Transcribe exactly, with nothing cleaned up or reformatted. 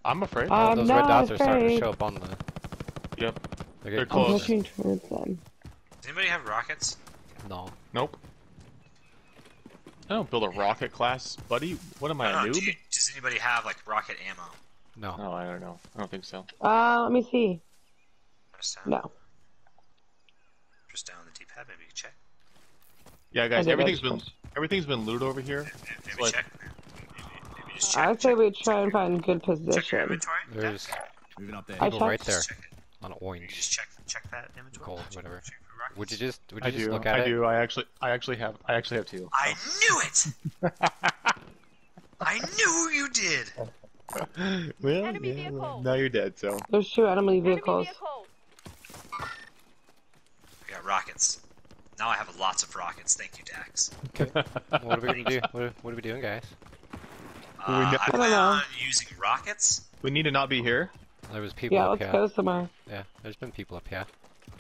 I'm afraid. Uh, Oh, those I'm red not dots are starting to afraid. show up on the. Yep. They're, They're I'm close. pushing towards them. Does anybody have rockets? No. Nope. I don't build a rocket class, buddy. What am I, No, a no, do noob? you, does anybody have like rocket ammo? No. No, I don't know. I don't think so. Uh, let me see. Press down. No. Press down the D-pad. Maybe you can check. Yeah, guys, Okay, everything's that's- been everything's been looted over here. Maybe, maybe So, like- check. Maybe, maybe just check. I'd say check, we try and find good check your position. inventory. There's Moving up there. I people right checked. there Just check it. on You orange. just check check that inventory. Gold, Check- whatever. check for rockets. Would you just would you I just do. look at I it? do. I actually, I actually have. I actually have two. I knew it. I knew you did. Well, Enemy yeah, vehicle. now you're dead. So. There's two enemy Enemy vehicles. vehicle. I got rockets. Now I have lots of rockets. Thank you, Dax. What are we gonna do? What are, what are we doing, guys? Uh, We I never- plan know. on using rockets. We need to not be here. There was people Yeah, up let's here. go somewhere. Yeah, there's been people up here.